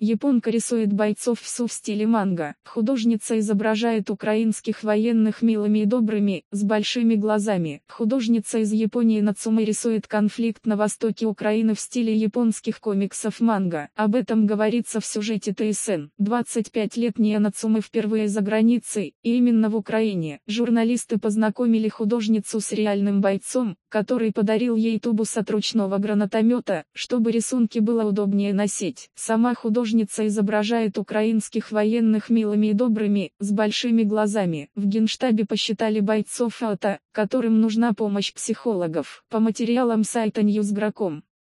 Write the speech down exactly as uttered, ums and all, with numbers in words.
Японка рисует бойцов в СУ в стиле манга. Художница изображает украинских военных милыми и добрыми, с большими глазами. Художница из Японии Нацуме рисует конфликт на востоке Украины в стиле японских комиксов манга. Об этом говорится в сюжете Тэ Эс Эн. двадцатипятилетняя Нацуме впервые за границей, и именно в Украине. Журналисты познакомили художницу с реальным бойцом, который подарил ей тубус от ручного гранатомета, чтобы рисунки было удобнее носить. Сама художница изображает украинских военных милыми и добрыми, с большими глазами. В Генштабе посчитали бойцов АТО, которым нужна помощь психологов. По материалам сайта ньюс точка гра точка ком.